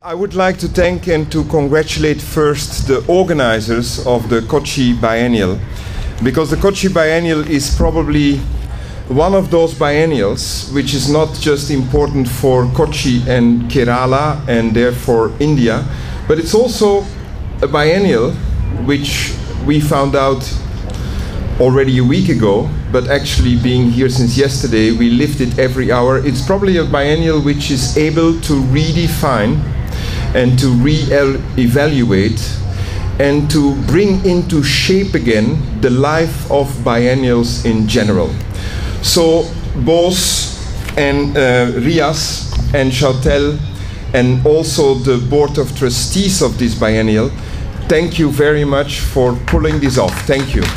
I would like to thank and to congratulate first the organizers of the Kochi Biennial, because the Kochi Biennial is probably one of those biennials which is not just important for Kochi and Kerala and therefore India, but it's also a biennial which we found out already a week ago, but actually being here since yesterday, we lived it every hour. It's probably a biennial which is able to redefine and to re-evaluate and to bring into shape again the life of biennials in general. So Bose and Rias and Chautel and also the board of trustees of this biennial, thank you very much for pulling this off. Thank you.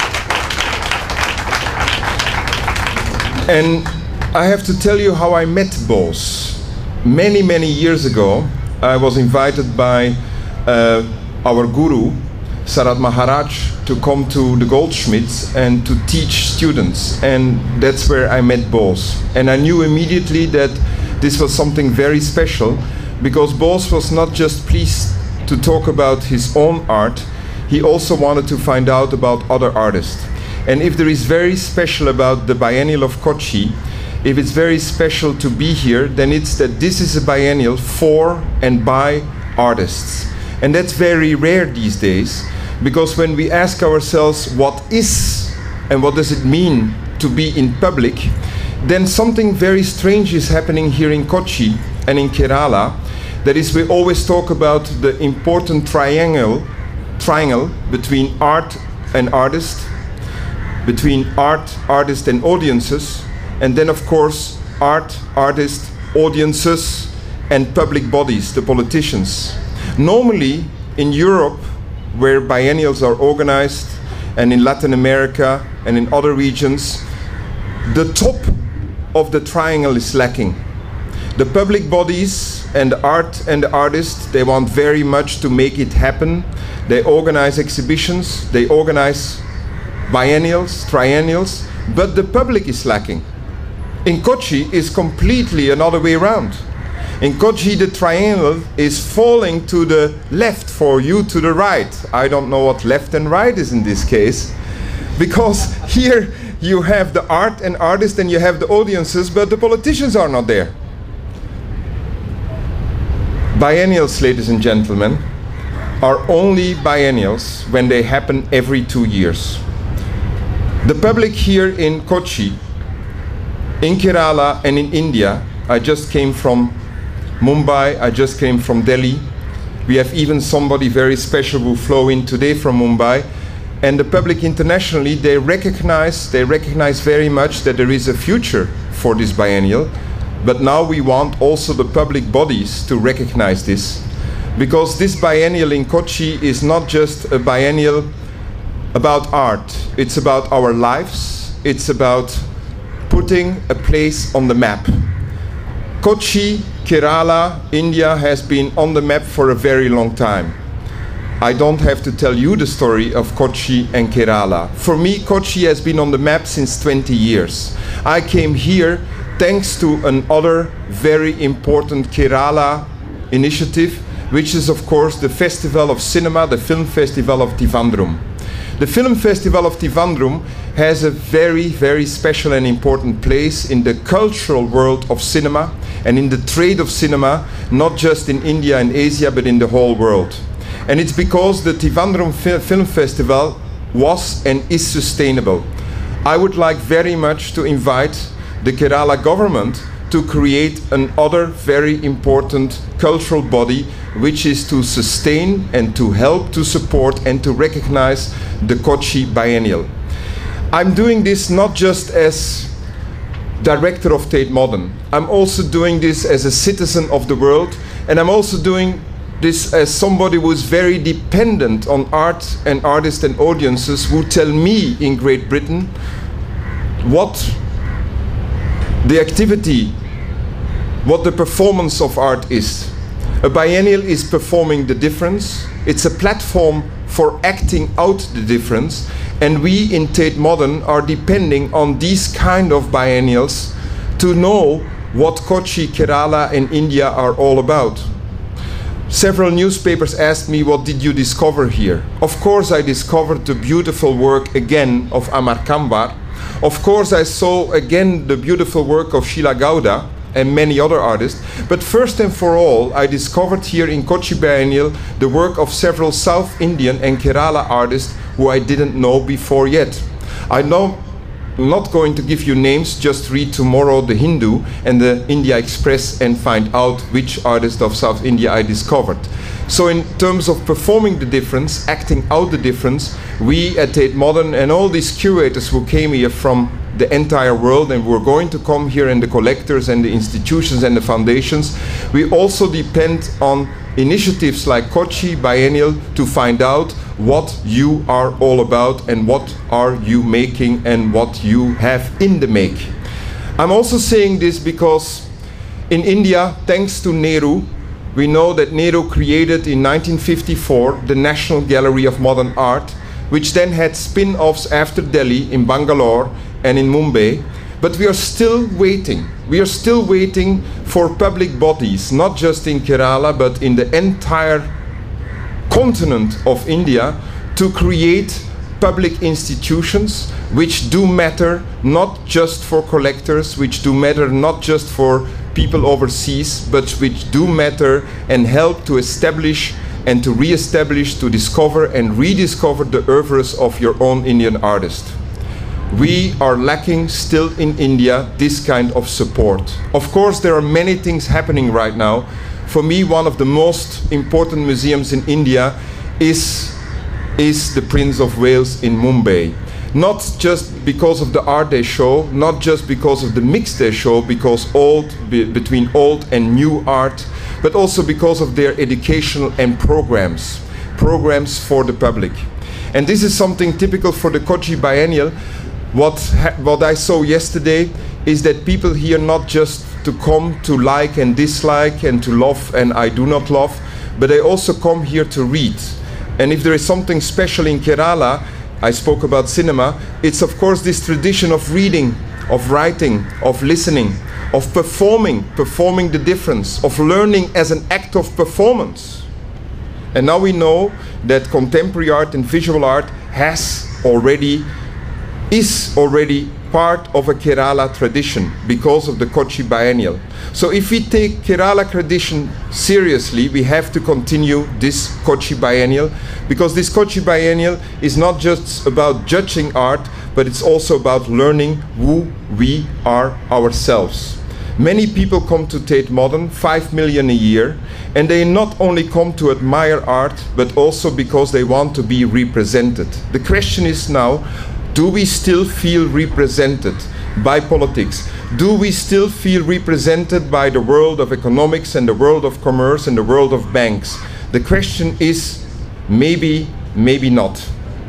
And I have to tell you how I met Bose. Many years ago, I was invited by our guru, Sarat Maharaj, to come to the Goldsmiths and to teach students. And that's where I met Bose. And I knew immediately that this was something very special, because Bose was not just pleased to talk about his own art, he also wanted to find out about other artists. And if there is very special about the Biennial of Kochi, if it's very special to be here, then it's that this is a biennial for and by artists. And that's very rare these days, because when we ask ourselves what is and what does it mean to be in public, then something very strange is happening here in Kochi and in Kerala. That is, we always talk about the important triangle between art and artist, between art, artist and audiences, and then of course art, artists, audiences and public bodies, the politicians. Normally in Europe, where biennials are organized, and in Latin America and in other regions, the top of the triangle is lacking. The public bodies and the art and the artists, they want very much to make it happen. They organize exhibitions, they organize biennials, triennials, but the public is lacking. In Kochi is completely another way around. In Kochi the triangle is falling to the left for you to the right. I don't know what left and right is in this case, because here you have the art and artists and you have the audiences, but the politicians are not there. Biennials, ladies and gentlemen, are only biennials when they happen every 2 years. The public here in Kochi, in Kerala and in India, I just came from Mumbai, I just came from Delhi. We have even somebody very special who flew in today from Mumbai. And the public internationally, they recognize very much that there is a future for this biennial. But now we want also the public bodies to recognize this. Because this biennial in Kochi is not just a biennial about art. It's about our lives. It's about putting a place on the map. Kochi, Kerala, India has been on the map for a very long time. I don't have to tell you the story of Kochi and Kerala. For me, Kochi has been on the map since 20 years. I came here thanks to another very important Kerala initiative, which is of course the Festival of Cinema, the Film Festival of Trivandrum. The Film Festival of Trivandrum has a very special and important place in the cultural world of cinema and in the trade of cinema, not just in India and Asia, but in the whole world. And it's because the Trivandrum Film Festival was and is sustainable. I would like very much to invite the Kerala government to create another very important cultural body, which is to sustain and to help to support and to recognize the Kochi Biennial. I'm doing this not just as director of Tate Modern. I'm also doing this as a citizen of the world, and I'm also doing this as somebody who is very dependent on art and artists and audiences who tell me in Great Britain what the activity, what the performance of art is. A biennial is performing the difference. It's a platform for acting out the difference, and we in Tate Modern are depending on these kind of biennials to know what Kochi, Kerala and India are all about. Several newspapers asked me, what did you discover here? Of course I discovered the beautiful work again of Amar Kambar. Of course I saw again the beautiful work of Sheila Gowda and many other artists. But first and for all, I discovered here in Kochi Biennale the work of several South Indian and Kerala artists who I didn't know before yet. I'm not going to give you names, just read tomorrow the Hindu and the India Express and find out which artist of South India I discovered. So in terms of performing the difference, acting out the difference, we at Tate Modern and all these curators who came here from the entire world and we're going to come here, and the collectors and the institutions and the foundations, we also depend on initiatives like Kochi Biennale to find out what you are all about and what are you making and what you have in the make. I'm also saying this because in India, thanks to Nehru, we know that Nehru created in 1954 the National Gallery of Modern Art, which then had spin-offs after Delhi, in Bangalore and in Mumbai. But we are still waiting. We are still waiting for public bodies, not just in Kerala, but in the entire continent of India, to create public institutions which do matter not just for collectors, which do matter not just for people overseas, but which do matter and help to establish and to re-establish, to discover and rediscover the oeuvres of your own Indian artist. We are lacking still in India this kind of support. Of course, there are many things happening right now. For me, one of the most important museums in India is the Prince of Wales in Mumbai. Not just because of the art they show, not just because of the mix they show, because between old and new art, but also because of their educational and programs for the public. And this is something typical for the Kochi Biennale. What I saw yesterday is that people here not just to come to like and dislike and to love and I do not love, but they also come here to read. And if there is something special in Kerala, I spoke about cinema, it's of course this tradition of reading, of writing, of listening, of performing the difference, of learning as an act of performance. And now we know that contemporary art and visual art is already part of a Kerala tradition because of the Kochi Biennale. So if we take Kerala tradition seriously, we have to continue this Kochi Biennale, because this Kochi Biennale is not just about judging art, but it's also about learning who we are ourselves. Many people come to Tate Modern, 5 million a year, and they not only come to admire art, but also because they want to be represented. The question is now, do we still feel represented by politics? Do we still feel represented by the world of economics and the world of commerce and the world of banks? The question is maybe, maybe not.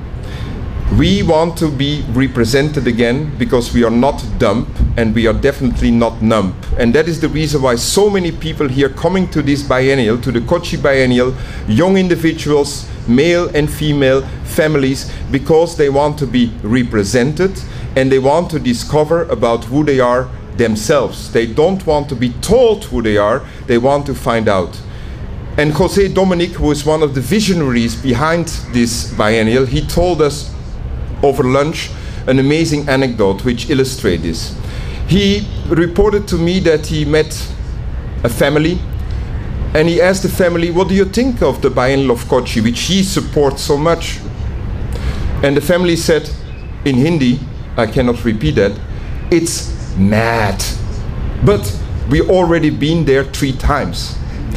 We want to be represented again because we are not dumb and we are definitely not numb. And that is the reason why so many people here coming to this biennial, to the Kochi Biennale, young individuals, male and female, families, because they want to be represented and they want to discover about who they are themselves. They don't want to be told who they are, they want to find out. And José Dominic, who is one of the visionaries behind this biennial, he told us over lunch an amazing anecdote which illustrates this. He reported to me that he met a family and he asked the family, what do you think of the Biennale of Kochi, which he supports so much? And the family said, in Hindi, I cannot repeat that, it's mad. But we already been there 3 times.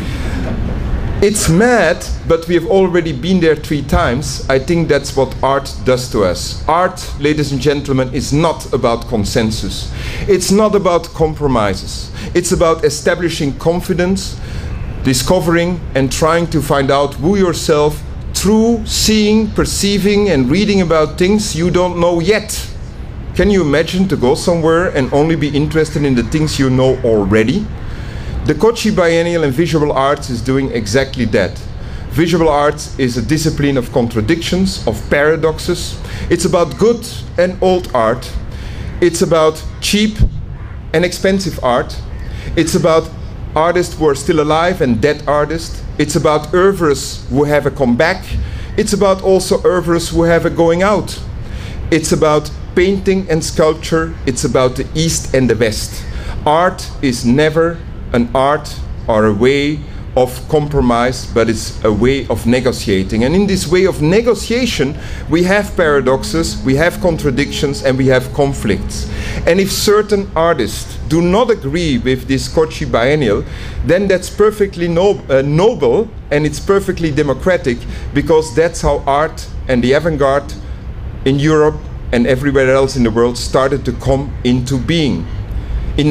It's mad, but we have already been there 3 times. I think that's what art does to us. Art, ladies and gentlemen, is not about consensus. It's not about compromises. It's about establishing confidence, discovering and trying to find out who yourself through seeing, perceiving and reading about things you don't know yet. Can you imagine to go somewhere and only be interested in the things you know already? The Kochi Biennale in visual arts is doing exactly that. Visual arts is a discipline of contradictions, of paradoxes. It's about good and old art. It's about cheap and expensive art. It's about artists who are still alive and dead artists. It's about oeuvres who have a comeback. It's about also oeuvres who have a going out. It's about painting and sculpture. It's about the East and the West. Art is never an art or a way of compromise, but it's a way of negotiating. And in this way of negotiation, we have paradoxes, we have contradictions, and we have conflicts. And if certain artists do not agree with this Kochi Biennial, then that's perfectly noble, and it's perfectly democratic, because that's how art and the avant-garde in Europe and everywhere else in the world started to come into being. In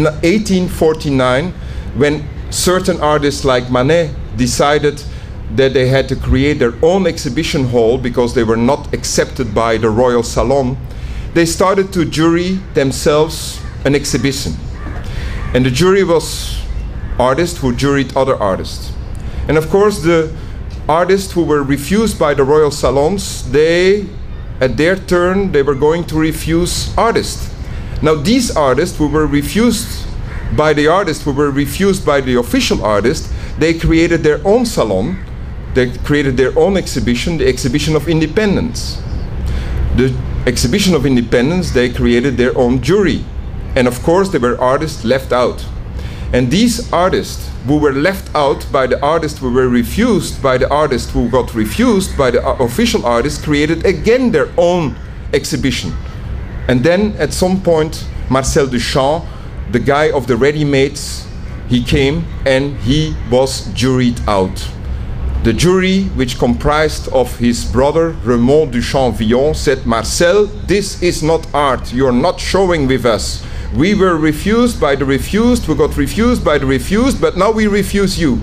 1849, when certain artists like Manet decided that they had to create their own exhibition hall because they were not accepted by the Royal Salon, they started to jury themselves an exhibition. And the jury was artists who juried other artists. And of course, the artists who were refused by the Royal Salons, they, at their turn, they were going to refuse artists. Now, these artists who were refused by the artists who were refused by the official artist, they created their own salon, they created their own exhibition, the Exhibition of Independence. The Exhibition of Independence, they created their own jury. And of course, there were artists left out. And these artists who were left out by the artists who were refused by the artists who got refused by the official artists created again their own exhibition. And then at some point, Marcel Duchamp, the guy of the ready-mades, he came and he was juried out. The jury, which comprised of his brother Raymond Duchamp-Villon, said, "Marcel, this is not art. You're not showing with us. We were refused by the refused, we got refused by the refused, but now we refuse you."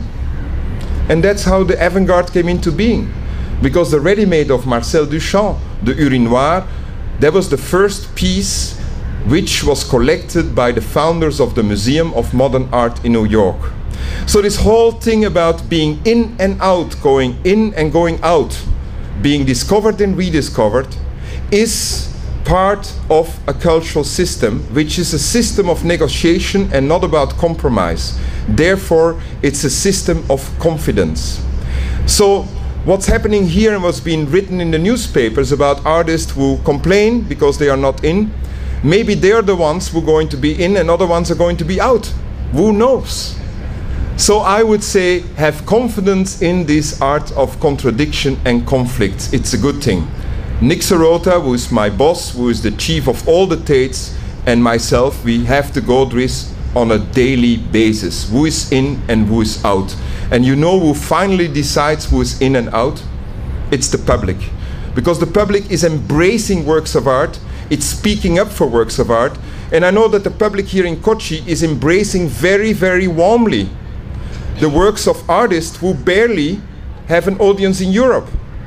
And that's how the avant-garde came into being. Because the ready-made of Marcel Duchamp, the Urinoir, that was the first piece which was collected by the founders of the Museum of Modern Art in New York. So this whole thing about being in and out, going in and going out, being discovered and rediscovered, is part of a cultural system, which is a system of negotiation and not about compromise. Therefore, it's a system of confidence. So what's happening here and what's being written in the newspapers about artists who complain because they are not in, maybe they're the ones who are going to be in and other ones are going to be out. Who knows? So I would say, have confidence in this art of contradiction and conflict. It's a good thing. Nick Sirota, who is my boss, who is the chief of all the Tates, and myself, we have to go through this on a daily basis. Who is in and who is out. And you know who finally decides who is in and out? It's the public. Because the public is embracing works of art, it's speaking up for works of art, and I know that the public here in Kochi is embracing very, very warmly the works of artists who barely have an audience in Europe.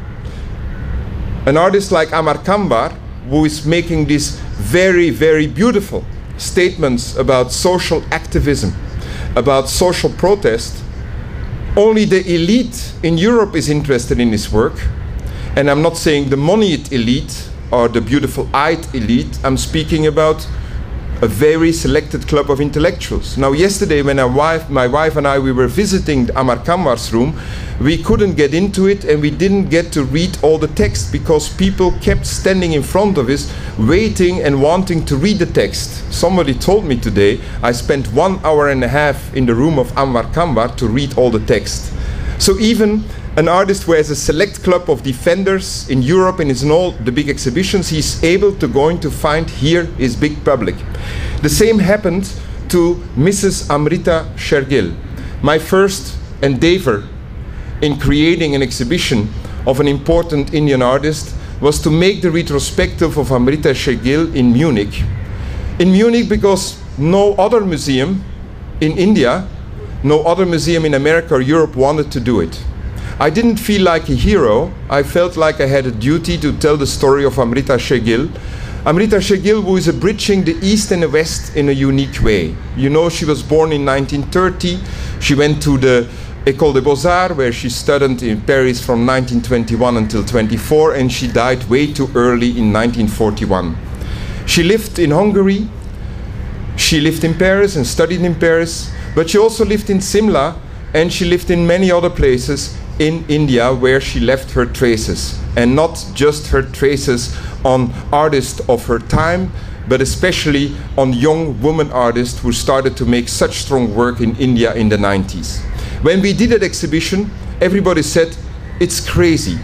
An artist like Amar Kambar, who is making these very, very beautiful statements about social activism, about social protest. Only the elite in Europe is interested in his work. And I'm not saying the moneyed elite or the beautiful-eyed elite. I'm speaking about a very selected club of intellectuals. Now, yesterday when my wife and I, we were visiting Amar Kambar's room, we couldn't get into it and we didn't get to read all the text because people kept standing in front of us, waiting and wanting to read the text. Somebody told me today, I spent 1 hour and a half in the room of Amar Kambar to read all the text. So even an artist who has a select club of defenders in Europe and is in all the big exhibitions, he's able to find here his big public. The same happened to Mrs. Amrita Shergill. My first endeavor in creating an exhibition of an important Indian artist was to make the retrospective of Amrita Shergill in Munich. In Munich because no other museum in India, no other museum in America or Europe wanted to do it. I didn't feel like a hero. I felt like I had a duty to tell the story of Amrita Shergill. Amrita Shergill, who is bridging the East and the West in a unique way. You know, she was born in 1930. She went to the École des Beaux-Arts, where she studied in Paris from 1921 until 24, and she died way too early in 1941. She lived in Hungary, She lived in Paris and studied in Paris, but she also lived in Simla, and she lived in many other places in India where she left her traces, and not just her traces on artists of her time, but especially on young women artists who started to make such strong work in India in the 90s. When we did that exhibition, everybody said, it's crazy.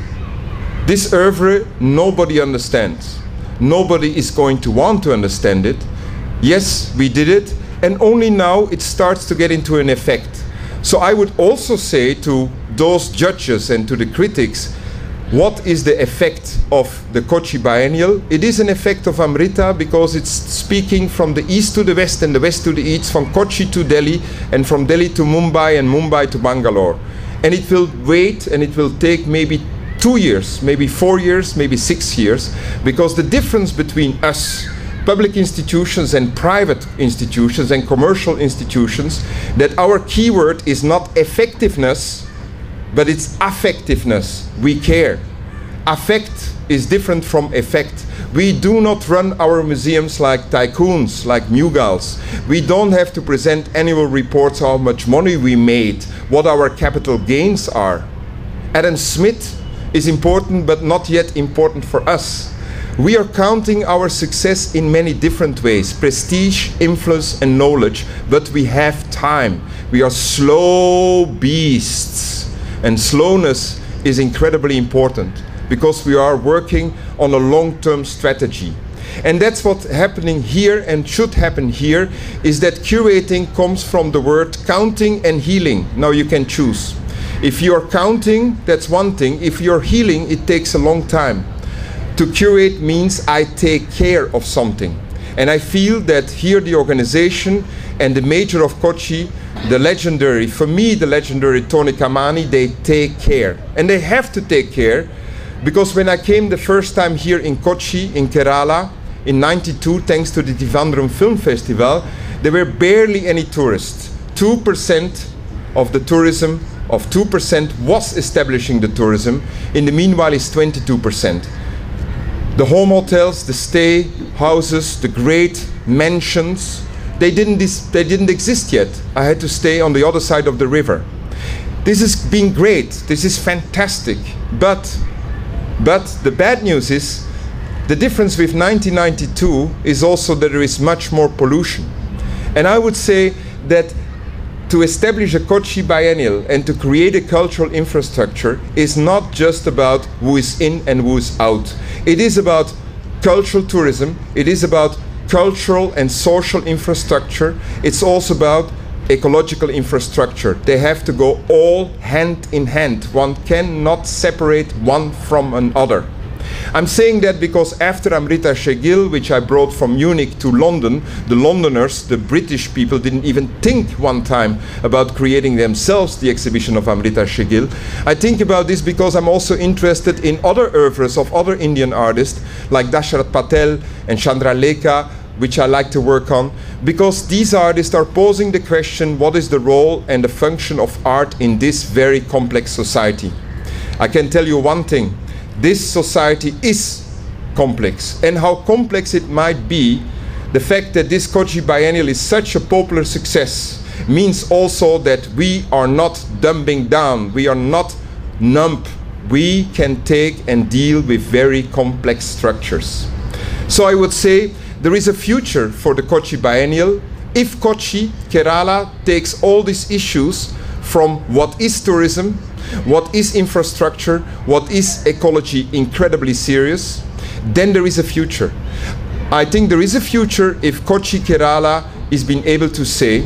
This oeuvre, nobody understands. Nobody is going to want to understand it. Yes, we did it, and only now it starts to get into an effect. So I would also say to those judges and to the critics, what is the effect of the Kochi Biennial? It is an effect of Amrita because it's speaking from the east to the west and the west to the east, from Kochi to Delhi and from Delhi to Mumbai and Mumbai to Bangalore. And it will wait, and it will take maybe 2 years, maybe 4 years, maybe 6 years, because the difference between us, public institutions and private institutions and commercial institutions, that our keyword is not effectiveness, but it's affectiveness. We care. Affect is different from effect. We do not run our museums like tycoons, like Mugals. We don't have to present annual reports how much money we made, what our capital gains are. Adam Smith is important, but not yet important for us. We are counting our success in many different ways: prestige, influence, and knowledge, but we have time. We are slow beasts, and slowness is incredibly important because we are working on a long-term strategy. And that's what's happening here and should happen here, is that curating comes from the word counting and healing. Now you can choose. If you're counting, that's one thing. If you're healing, it takes a long time. To curate means I take care of something. And I feel that here the organization and the mayor of Kochi, the legendary, for me the legendary Tony Kamani, they take care. And they have to take care, because when I came the first time here in Kochi, in Kerala, in '92, thanks to the Trivandrum Film Festival, there were barely any tourists. 2% of the tourism, of 2% was establishing the tourism. In the meanwhile, it's 22%. The home hotels, the stay houses, the great mansions, they didn't exist yet. I had to stay on the other side of the river. This has been great. This is fantastic. But the bad news is, the difference with 1992 is also that there is much more pollution. And I would say that to establish a Kochi Biennial and to create a cultural infrastructure is not just about who is in and who is out. It is about cultural tourism. It is about cultural and social infrastructure. It's also about ecological infrastructure. They have to go all hand in hand. One cannot separate one from another. I'm saying that because after Amrita Shegil, which I brought from Munich to London, the Londoners, the British people, didn't even think one time about creating themselves the exhibition of Amrita Shegil. I think about this because I'm also interested in other oeuvres of other Indian artists like Dasharath Patel and Chandra Lekha, which I like to work on, because these artists are posing the question, what is the role and the function of art in this very complex society? I can tell you one thing. This society is complex, and how complex it might be, the fact that this Kochi Biennial is such a popular success means also that we are not dumbing down, we are not numb. We can take and deal with very complex structures. So I would say there is a future for the Kochi Biennial if Kochi, Kerala, takes all these issues from what is tourism, what is infrastructure, what is ecology incredibly serious, then there is a future. I think there is a future if Kochi, Kerala is being able to say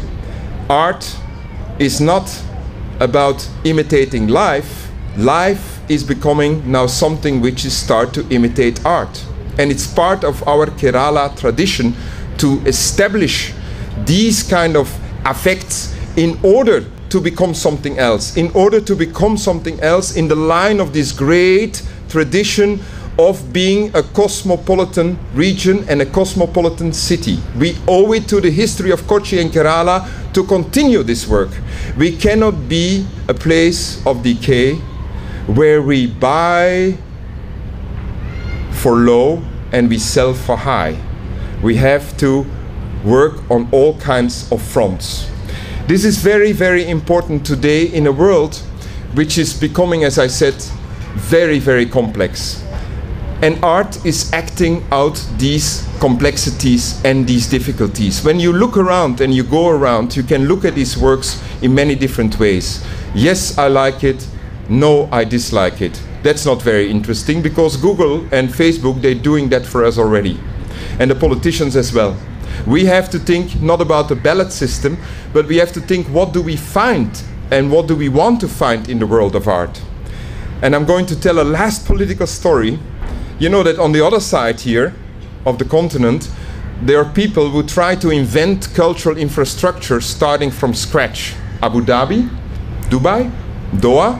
art is not about imitating life. Life is becoming now something which is start to imitate art. And it's part of our Kerala tradition to establish these kind of affects in order to become something else, in order to become something else in the line of this great tradition of being a cosmopolitan region and a cosmopolitan city. We owe it to the history of Kochi and Kerala to continue this work. We cannot be a place of decay where we buy for low and we sell for high. We have to work on all kinds of fronts. This is very, very important today in a world which is becoming, as I said, very, very complex. And art is acting out these complexities and these difficulties. When you look around and you go around, you can look at these works in many different ways. Yes, I like it. No, I dislike it. That's not very interesting, because Google and Facebook, they're doing that for us already. And the politicians as well. We have to think not about the ballot system, but we have to think, what do we find and what do we want to find in the world of art? And I'm going to tell a last political story. You know that on the other side here of the continent, there are people who try to invent cultural infrastructure starting from scratch. Abu Dhabi, Dubai, Doha.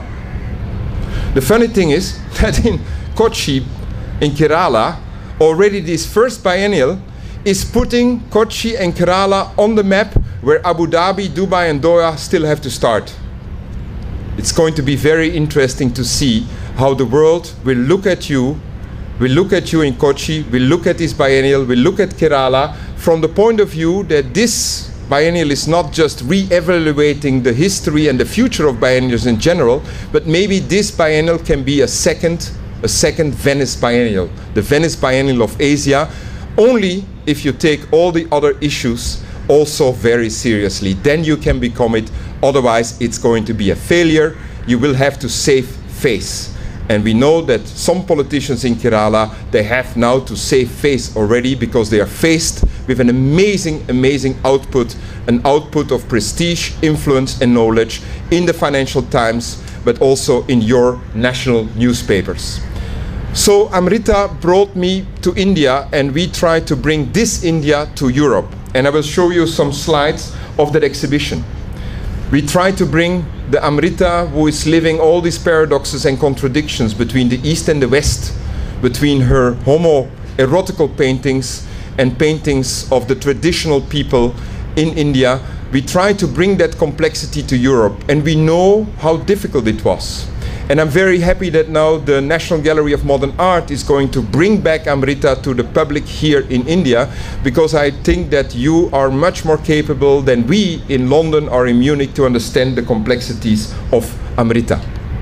The funny thing is that in Kochi, in Kerala, already this first biennial is putting Kochi and Kerala on the map where Abu Dhabi, Dubai and Doha still have to start. It's going to be very interesting to see how the world will look at you. We'll look at you in Kochi, we'll look at this biennial, we'll look at Kerala from the point of view that this biennial is not just re-evaluating the history and the future of biennials in general, but maybe this biennial can be a second Venice biennial, the Venice biennial of Asia, only if you take all the other issues also very seriously. Then you can become it, otherwise it's going to be a failure. You will have to save face. And we know that some politicians in Kerala, they have now to save face already, because they are faced with an amazing, amazing output, an output of prestige, influence and knowledge in the Financial Times, but also in your national newspapers. So Amrita brought me to India, and we tried to bring this India to Europe. And I will show you some slides of that exhibition. We tried to bring the Amrita who is living all these paradoxes and contradictions between the East and the West, between her homoerotical paintings and paintings of the traditional people in India. We tried to bring that complexity to Europe, and we know how difficult it was. And I'm very happy that now the National Gallery of Modern Art is going to bring back Amrita to the public here in India, because I think that you are much more capable than we in London or in Munich to understand the complexities of Amrita.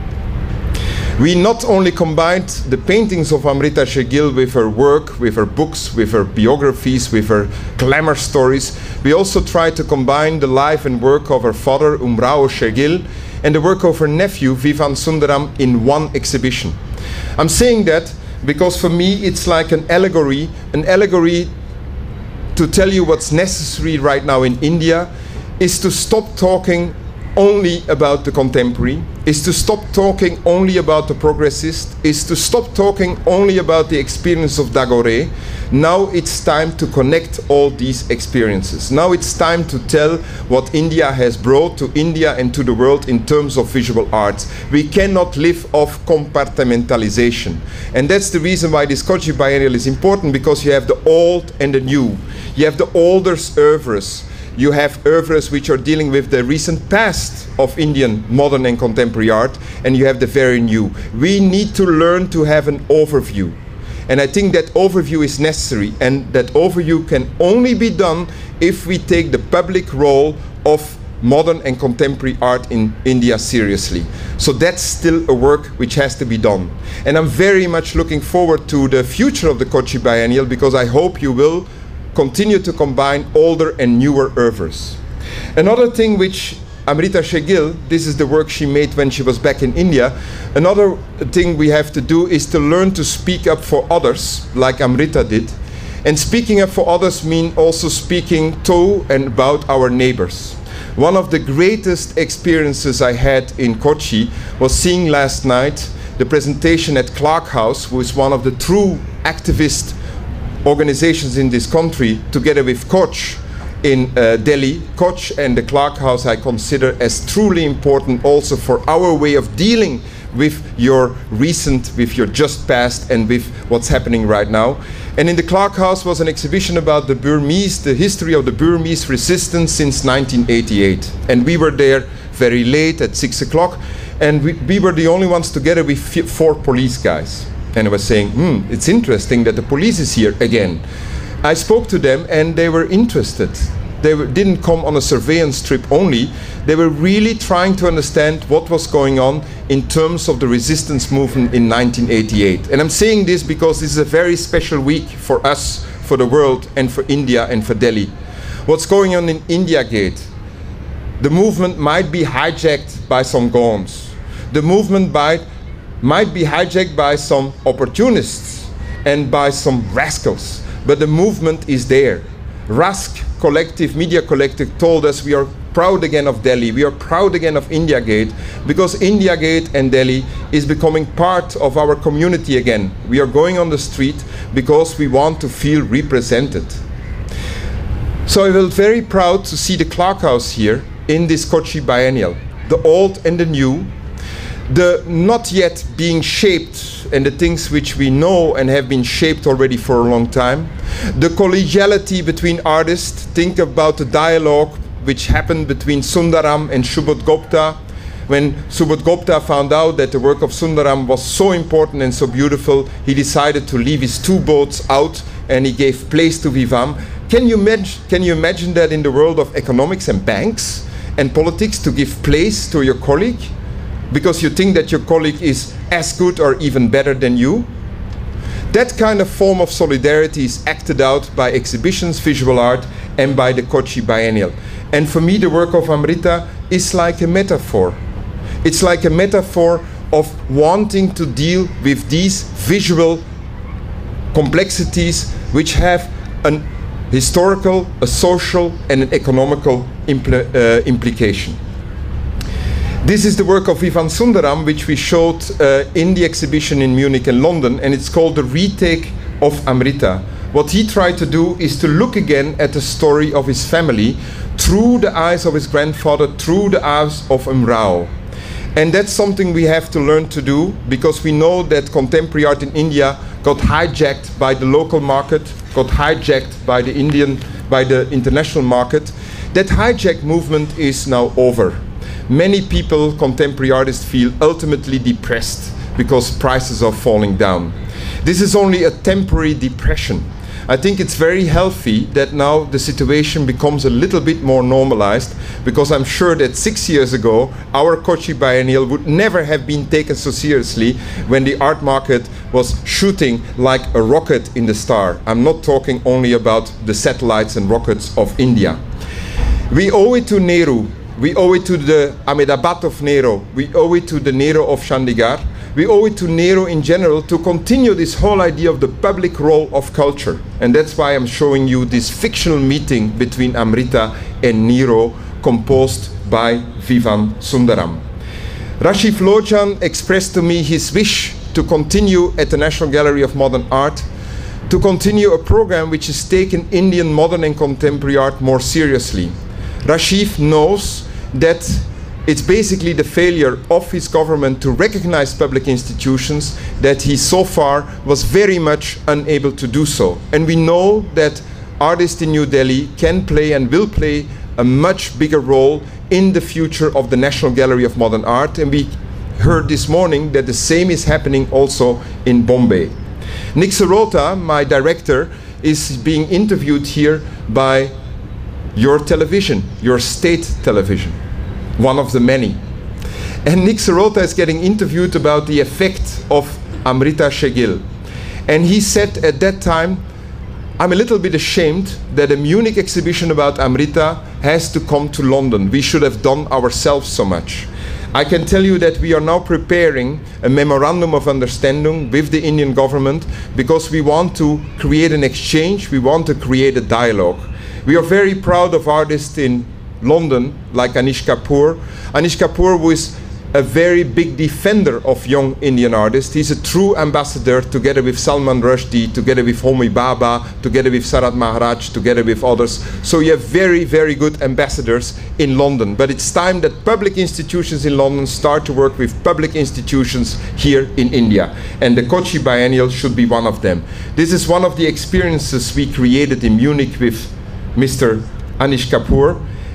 We not only combined the paintings of Amrita Shergill with her work, with her books, with her biographies, with her glamour stories, we also tried to combine the life and work of her father, Umrao Shergill, and the work of her nephew, Vivan Sundaram, in one exhibition. I'm saying that because for me it's like an allegory to tell you what's necessary right now in India is to stop talking only about the contemporary, is to stop talking only about the progressist, is to stop talking only about the experience of Dagore. Now it's time to connect all these experiences. Now it's time to tell what India has brought to India and to the world in terms of visual arts. We cannot live off compartmentalization. And that's the reason why this Kochi Biennial is important, because you have the old and the new. You have the older oeuvres. You have oeuvres which are dealing with the recent past of Indian modern and contemporary art, and you have the very new. We need to learn to have an overview. And I think that overview is necessary, and that overview can only be done if we take the public role of modern and contemporary art in India seriously. So that's still a work which has to be done. And I'm very much looking forward to the future of the Kochi Biennial, because I hope you will continue to combine older and newer oeuvres. Another thing which Amrita Shergill, this is the work she made when she was back in India. Another thing we have to do is to learn to speak up for others, like Amrita did. And speaking up for others means also speaking to and about our neighbors. One of the greatest experiences I had in Kochi was seeing last night the presentation at Clark House, who is one of the true activist organizations in this country, together with Koch in Delhi. Koch and the Clark House I consider as truly important also for our way of dealing with your recent, with your just past, and with what's happening right now. And in the Clark House was an exhibition about the Burmese, the history of the Burmese resistance since 1988. And we were there very late at 6 o'clock, and we were the only ones together with 4 police guys. And I was saying, it's interesting that the police is here again. I spoke to them and they were interested. They didn't come on a surveillance trip only. They were really trying to understand what was going on in terms of the resistance movement in 1988. And I'm saying this because this is a very special week for us, for the world, and for India and for Delhi. What's going on in India Gate? The movement might be hijacked by some goons. The movement might be hijacked by some opportunists and by some rascals. But the movement is there. Rask Collective, Media Collective told us we are proud again of Delhi, we are proud again of India Gate, because India Gate and Delhi is becoming part of our community again. We are going on the street because we want to feel represented. So I felt very proud to see the Clark House here in this Kochi Biennial, the old and the new, the not yet being shaped and the things which we know and have been shaped already for a long time, the collegiality between artists. Think about the dialogue which happened between Sundaram and Subodh Gupta. When Subodh Gupta found out that the work of Sundaram was so important and so beautiful, he decided to leave his two boats out and he gave place to Vivam. Can you imagine that in the world of economics and banks and politics, to give place to your colleague because you think that your colleague is as good or even better than you? That kind of form of solidarity is acted out by exhibitions, visual art, and by the Kochi Biennial. And for me, the work of Amrita is like a metaphor. It's like a metaphor of wanting to deal with these visual complexities which have an historical, a social, and an economical implication. This is the work of Ivan Sundaram, which we showed in the exhibition in Munich and London, and it's called The Retake of Amrita. What he tried to do is to look again at the story of his family through the eyes of his grandfather, through the eyes of Rao. And that's something we have to learn to do, because we know that contemporary art in India got hijacked by the local market, got hijacked by the international market. That hijack movement is now over. Many people, contemporary artists, feel ultimately depressed because prices are falling down. This is only a temporary depression. I think it's very healthy that now the situation becomes a little bit more normalized, because I'm sure that 6 years ago our Kochi Biennial would never have been taken so seriously when the art market was shooting like a rocket in the star. I'm not talking only about the satellites and rockets of India. We owe it to Nehru. We owe it to the Ahmedabad of Nehru. We owe it to the Nehru of Chandigarh. We owe it to Nehru in general to continue this whole idea of the public role of culture. And that's why I'm showing you this fictional meeting between Amrita and Nehru, composed by Vivan Sundaram. Rashif Lojan expressed to me his wish to continue at the National Gallery of Modern Art, to continue a program which has taken Indian modern and contemporary art more seriously. Rashif knows that it's basically the failure of his government to recognize public institutions that he so far was very much unable to do so. And we know that artists in New Delhi can play and will play a much bigger role in the future of the National Gallery of Modern Art. And we heard this morning that the same is happening also in Bombay. Nick Sirota, my director, is being interviewed here by your television, your state television, one of the many. And Nick Sirota is getting interviewed about the effect of Amrita Shegil. And he said at that time, I'm a little bit ashamed that a Munich exhibition about Amrita has to come to London. We should have done ourselves so much. I can tell you that we are now preparing a memorandum of understanding with the Indian government, because we want to create an exchange, we want to create a dialogue. We are very proud of artists in London like Anish Kapoor. Anish Kapoor, who is a very big defender of young Indian artists. He's a true ambassador, together with Salman Rushdie, together with Homi Bhabha, together with Sarat Maharaj, together with others. So you have very, very good ambassadors in London. But it's time that public institutions in London start to work with public institutions here in India. And the Kochi Biennial should be one of them. This is one of the experiences we created in Munich with Mr. Anish Kapoor.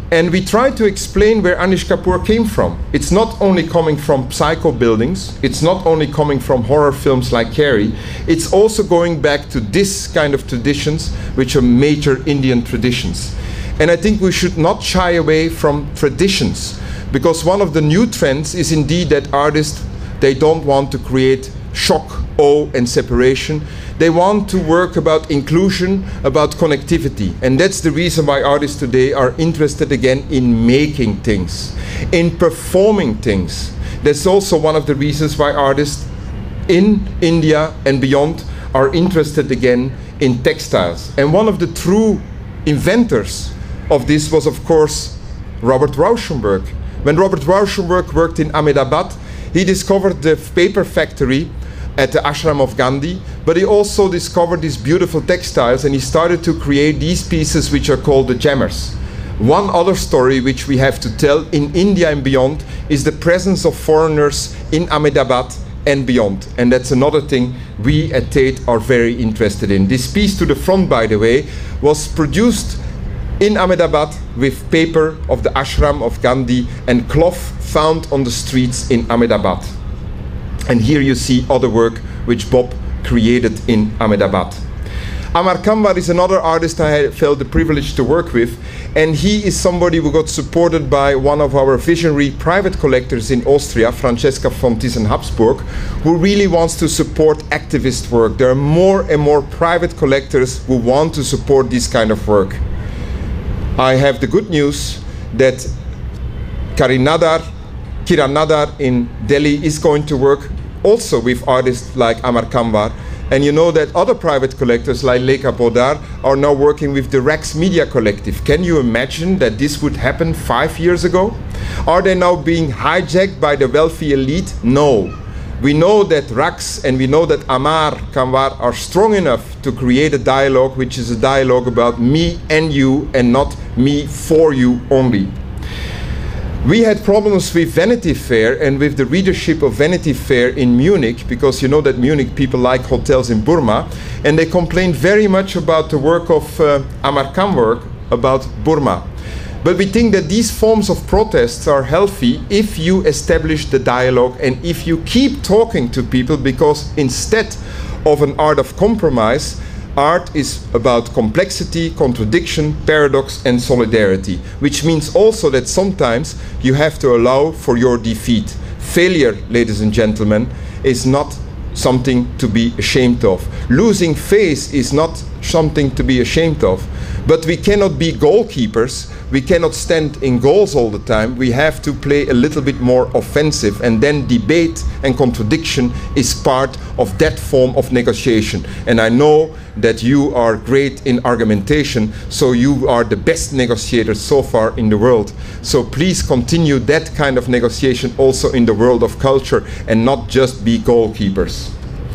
And we try to explain where Anish Kapoor came from. It's not only coming from psycho buildings, it's not only coming from horror films like Carrie, it's also going back to this kind of traditions, which are major Indian traditions. And I think we should not shy away from traditions, because one of the new trends is indeed that artists, they don't want to create shock, awe, and separation. They want to work about inclusion, about connectivity. And that's the reason why artists today are interested again in making things, in performing things. That's also one of the reasons why artists in India and beyond are interested again in textiles. And one of the true inventors of this was, of course, Robert Rauschenberg. When Robert Rauschenberg worked in Ahmedabad, he discovered the paper factory at the ashram of Gandhi, but he also discovered these beautiful textiles, and he started to create these pieces which are called the jammers. One other story which we have to tell in India and beyond is the presence of foreigners in Ahmedabad and beyond. And that's another thing we at Tate are very interested in. This piece to the front, by the way, was produced in Ahmedabad with paper of the ashram of Gandhi and cloth found on the streets in Ahmedabad. And here you see other work which Bob created in Ahmedabad. Amar Kanwar is another artist I felt the privilege to work with, and he is somebody who got supported by one of our visionary private collectors in Austria, Francesca von Thyssen-Habsburg, who really wants to support activist work. There are more and more private collectors who want to support this kind of work. I have the good news that Kiran Nadar in Delhi is going to work also with artists like Amar Kanwar. And you know that other private collectors like Lekha Podar are now working with the Rax Media Collective. Can you imagine that this would happen 5 years ago? Are they now being hijacked by the wealthy elite? No. We know that Rax and we know that Amar Kanwar are strong enough to create a dialogue which is a dialogue about me and you and not me for you only. We had problems with Vanity Fair and with the readership of Vanity Fair in Munich, because you know that Munich people like hotels in Burma, and they complained very much about the work of Amar Kanwar about Burma. But we think that these forms of protests are healthy if you establish the dialogue and if you keep talking to people, because instead of an art of compromise, art is about complexity, contradiction, paradox, and solidarity, which means also that sometimes you have to allow for your defeat. Failure, ladies and gentlemen, is not something to be ashamed of. Losing face is not something to be ashamed of. But we cannot be goalkeepers. We cannot stand in goals all the time. We have to play a little bit more offensive, and then debate and contradiction is part of that form of negotiation. And I know that you are great in argumentation, so you are the best negotiators so far in the world. So please continue that kind of negotiation also in the world of culture, and not just be goalkeepers.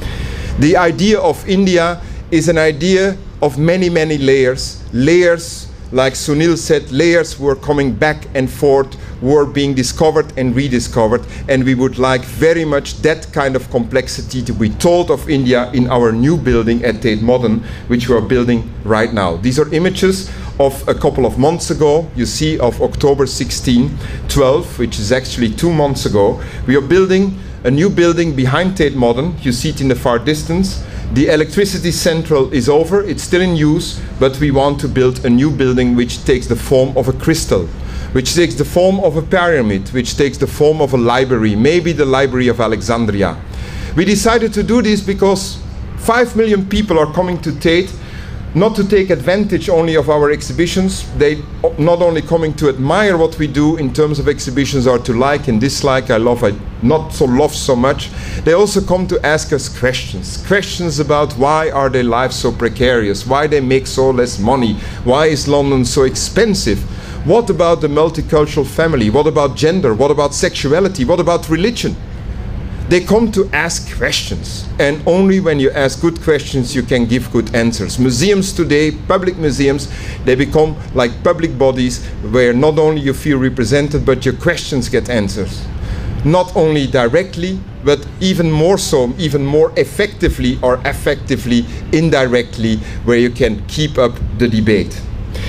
The idea of India is an idea of many, many layers. Layers, like Sunil said, layers were coming back and forth, were being discovered and rediscovered, and we would like very much that kind of complexity to be told of India in our new building at Tate Modern, which we are building right now. These are images of a couple of months ago. You see, of October 16, 12, which is actually 2 months ago. We are building a new building behind Tate Modern. You see it in the far distance. The electricity central is over, it's still in use, but we want to build a new building which takes the form of a crystal, which takes the form of a pyramid, which takes the form of a library, maybe the Library of Alexandria. We decided to do this because 5 million people are coming to Tate, not to take advantage only of our exhibitions. They not only coming to admire what we do in terms of exhibitions, or to like and dislike, I not so love so much. They also come to ask us questions. Questions about why are their lives so precarious, why they make so less money, why is London so expensive, what about the multicultural family, what about gender, what about sexuality, what about religion. They come to ask questions, and only when you ask good questions you can give good answers. Museums today, public museums, they become like public bodies where not only you feel represented, but your questions get answers. Not only directly, but even more so, even more effectively or affectively, indirectly, where you can keep up the debate.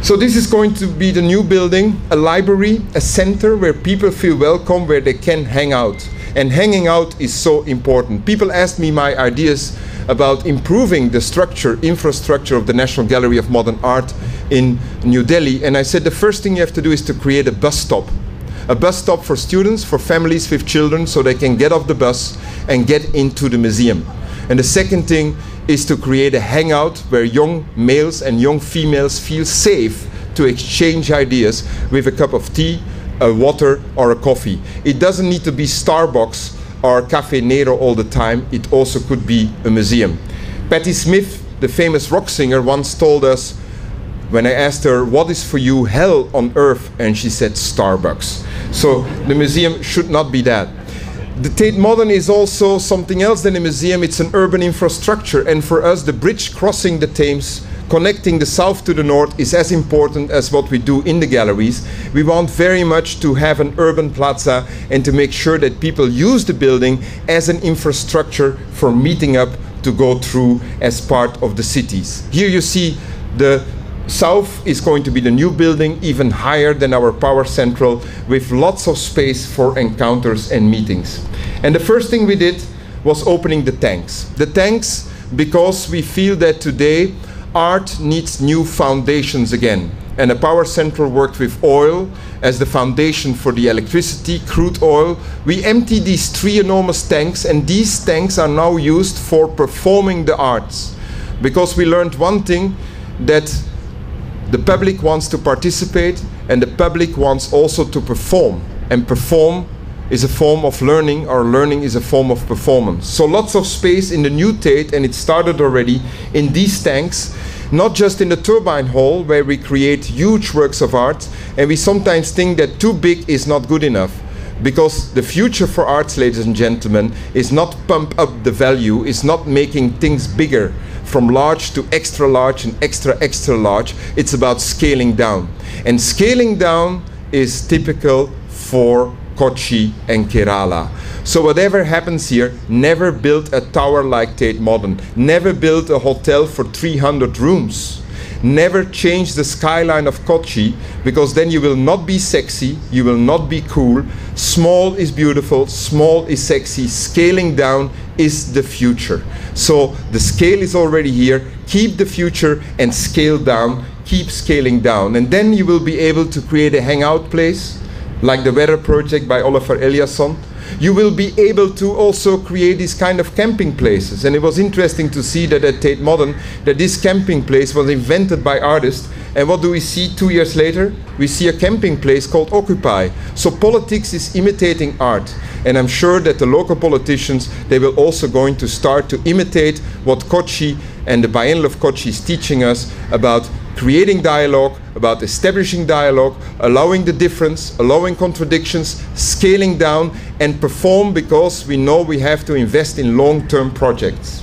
So this is going to be the new building, a library, a center where people feel welcome, where they can hang out. And hanging out is so important. People ask me my ideas about improving the infrastructure of the National Gallery of Modern Art in New Delhi. And I said the first thing you have to do is to create a bus stop. A bus stop for students, for families with children, so they can get off the bus and get into the museum. And the second thing is to create a hangout where young males and young females feel safe to exchange ideas with a cup of tea, a water or a coffee. It doesn't need to be Starbucks or Cafe Nero all the time. It also could be a museum. Patti Smith, the famous rock singer, once told us, when I asked her, what is for you hell on earth? And she said, Starbucks. So the museum should not be that. The Tate Modern is also something else than a museum. It's an urban infrastructure. And for us, the bridge crossing the Thames, connecting the south to the north, is as important as what we do in the galleries. We want very much to have an urban plaza and to make sure that people use the building as an infrastructure for meeting up to go through as part of the cities. Here you see the south is going to be the new building, even higher than our power central, with lots of space for encounters and meetings. And the first thing we did was opening the tanks. The tanks, because we feel that today art needs new foundations again. And the power central worked with oil as the foundation for the electricity, crude oil. We emptied these 3 enormous tanks, and these tanks are now used for performing the arts. Because we learned one thing, that the public wants to participate, and the public wants also to perform. And perform is a form of learning, or learning is a form of performance. So lots of space in the new Tate, and it started already in these tanks, not just in the turbine hall, where we create huge works of art, and we sometimes think that too big is not good enough. Because the future for arts, ladies and gentlemen, is not pump up the value, is not making things bigger, from large to extra large and extra extra large. It's about scaling down. And scaling down is typical for Kochi and Kerala. So whatever happens here, never build a tower like Tate Modern. Never build a hotel for 300 rooms. Never change the skyline of Kochi, because then you will not be sexy, you will not be cool. Small is beautiful, small is sexy, scaling down is the future. So the scale is already here, keep the future and scale down, keep scaling down. And then you will be able to create a hangout place, like the Weather Project by Oliver Eliasson. You will be able to also create these kind of camping places. And it was interesting to see that at Tate Modern, that this camping place was invented by artists. And what do we see 2 years later? We see a camping place called Occupy. So politics is imitating art. And I'm sure that the local politicians, they will also going to start to imitate what Kochi and the Biennale of Kochi is teaching us about creating dialogue, about establishing dialogue, allowing the difference, allowing contradictions, scaling down, and perform, because we know we have to invest in long-term projects.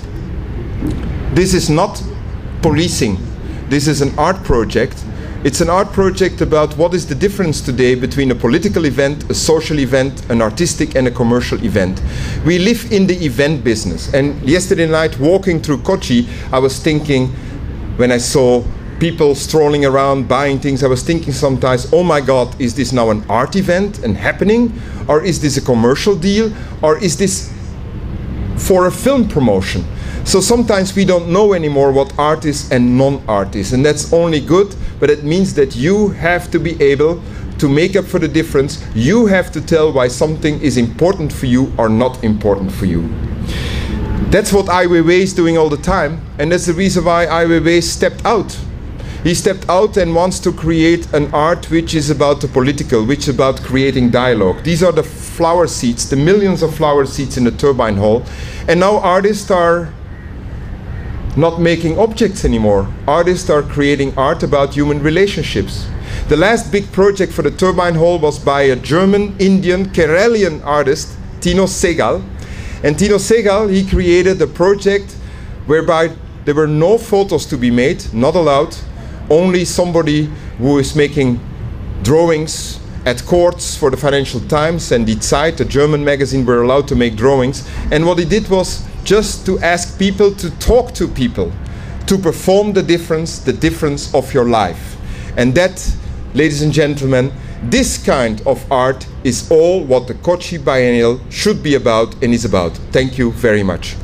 This is not policing. This is an art project. It's an art project about what is the difference today between a political event, a social event, an artistic and a commercial event. We live in the event business. And yesterday night, walking through Kochi, I was thinking, when I saw people strolling around buying things, I was thinking sometimes, oh my God, is this now an art event and happening? Or is this a commercial deal? Or is this for a film promotion? So sometimes we don't know anymore what art is and non-art is. And that's only good, but it means that you have to be able to make up for the difference. You have to tell why something is important for you or not important for you. That's what Ai Weiwei is doing all the time. And that's the reason why Ai Weiwei stepped out. He stepped out and wants to create an art which is about the political, which is about creating dialogue. These are the flower seats, the millions of flower seats in the turbine hall. And now artists are not making objects anymore. Artists are creating art about human relationships. The last big project for the turbine hall was by a German, Indian, Keralian artist, Tino Segal. And Tino Segal, he created a project whereby there were no photos to be made, not allowed. Only somebody who is making drawings at courts for the Financial Times and Die Zeit, a German magazine, were allowed to make drawings. And what he did was just to ask people to talk to people, to perform the difference of your life. And that, ladies and gentlemen, this kind of art is all what the Kochi Biennial should be about and is about. Thank you very much.